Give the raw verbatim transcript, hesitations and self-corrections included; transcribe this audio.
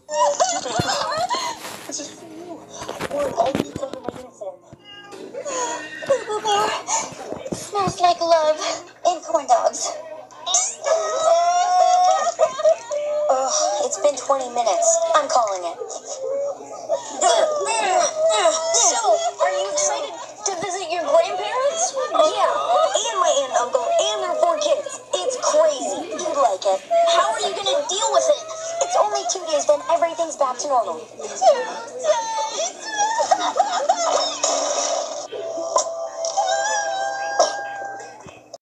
This is for you. I wore it all week under my uniform. Boo Bear. Smells like love and corn dogs. Ugh, it's been twenty minutes. I'm calling it. So, are you excited to visit your grandparents? Yeah, and my aunt and uncle and their four kids. It's crazy. You'd like it. How are you going to deal with it? It's only two days, then everything's back to normal.